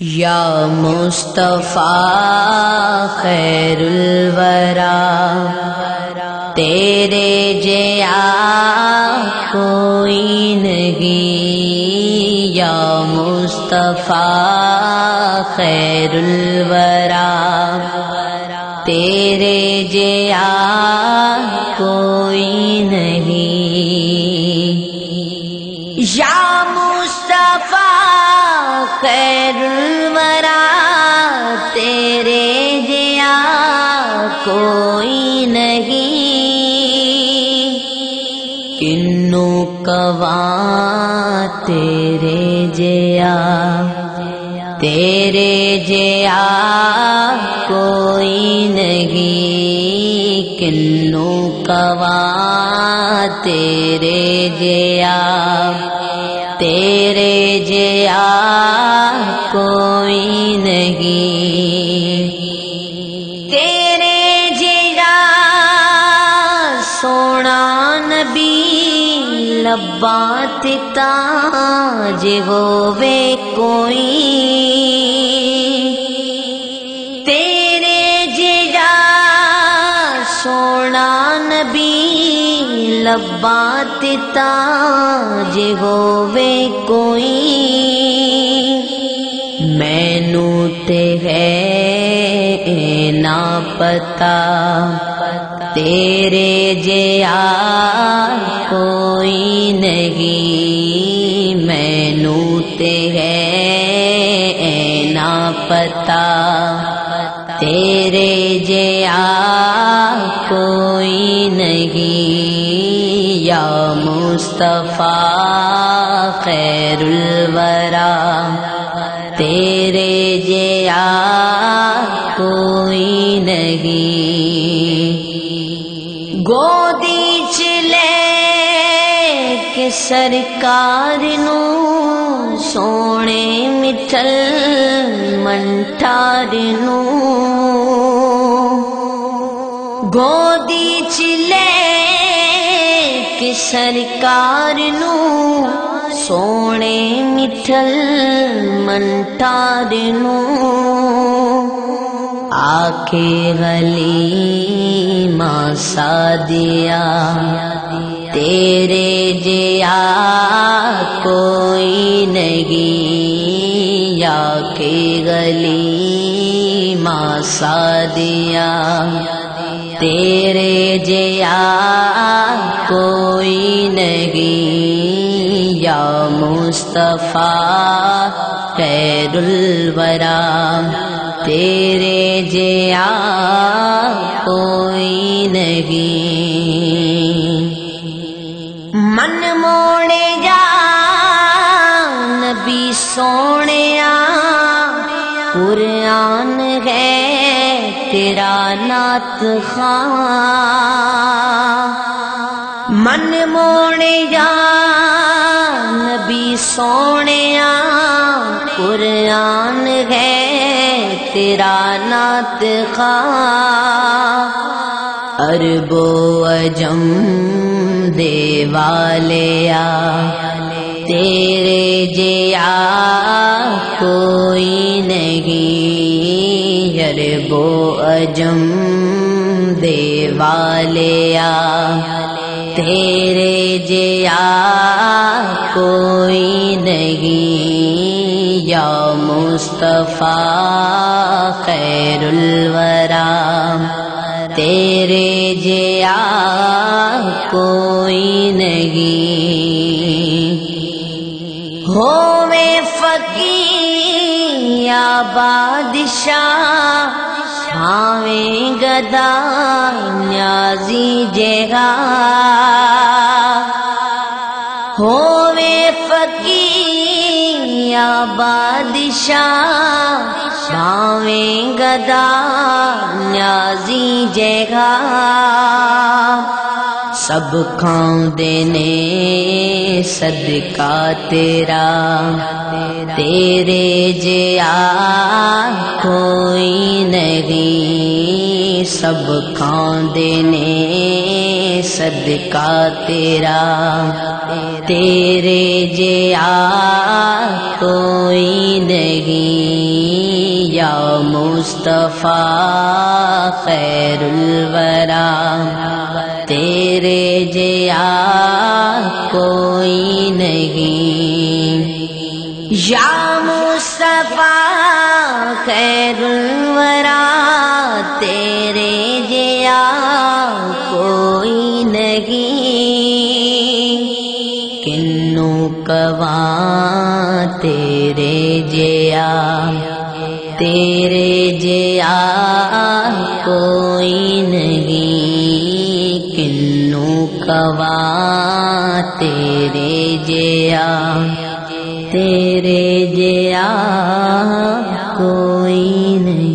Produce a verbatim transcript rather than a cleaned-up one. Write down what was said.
یا مصطفیٰ خیر الورا، تیرے جیا کوئی نہیں۔ یا مصطفیٰ خیر الورا، تیرے جیا کوئی نہیں۔ یا مصطفیٰ خیر الورا، تیرے جیا کوئی نہیں۔ کنو کواں تیرے جیا، تیرے جیا کوئی نہیں۔ کنو کواں تیرے جیا، تیرے جیا کوئی نہیں۔ تیرے جیا سونا نبی لباں تے تاج ہووے کوئی۔ تیرے جیا سونا نبی لباں تے تاج ہووے کوئی۔ مینوں تے ہے نہ پتا، تیرے جیا کوئی نہیں۔ مینوں تے ہے نہ پتا، تیرے جیا کوئی نہیں۔ یا مصطفیٰ خیر الورا، تیرے جیا کوئی نہیں۔ گودی چ لے کے سرکار نو سونے مٹھل منٹار نو، گودی چ لے کے سرکار نو سونے مٹھل منٹار نو، آکے حلیمہ سعدیہ تیرے جیا کوئی نہیں۔ یا کہ حلیمہ سعدیہ تیرے جیا کوئی نہیں۔ یا مصطفیٰ خیر الورا، تیرے جیا کوئی نہیں۔ من موڑے جا نبی سونیا، قرآن ہے تیرا نعت خواں۔ من موڑے جا نبی سونیا، قرآن ہے تیرا نعت خواں۔ عرب و عجم دے والیا، تیرے جیا کوئی نہیں۔ عرب و عجم دے والیا، تیرے جیا کوئی نہیں۔ یا مصطفیٰ خیر الورا، تیرے جیا کوئی نہیں۔ ہووے فقیر یا بادشاہ، ہاویں گدا نیازی جگہ۔ ہووے فقیر یا بادشاہ، ہاویں گدا نیازی جگہ۔ سب کھاندے نے صدقہ تیرا، تیرے جیا کوئی نہیں۔ سب کھاندے نے صدقہ تیرا، تیرے جیا کوئی نہیں۔ یا مصطفیٰ خیر الورا، تیرے جیا کوئی نہیں، یا مصطفیٰ خیر الورا، تیرے جیا کوئی نہیں، کنوں کواں تیرے جیا، تیرے جیا کوئی نہیں، کنوں کواں تیرے جیا، تیرے جیا کوئی نہیں۔